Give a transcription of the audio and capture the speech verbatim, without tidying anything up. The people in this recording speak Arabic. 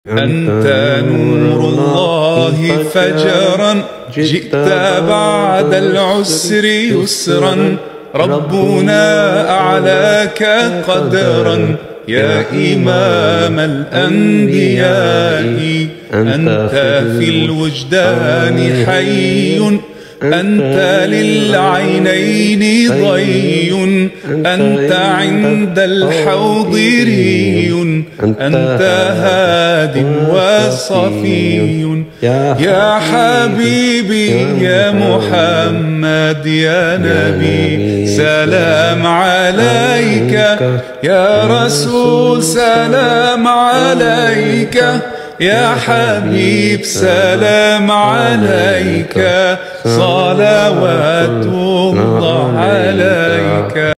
أنت نور الله فجرا، جئت بعد العسر يسرا، ربنا أعلاك قدرا يا إمام الأنبياء. أنت في الوجدان حي، أنت للعينين ضي، أنت عند الحوض ري، أنت هاد وصفي. يا حبيبي يا محمد يا نبي سلام عليك، يا رسول سلام عليك، يا حبيب سلام عليك، صلوات الله عليك.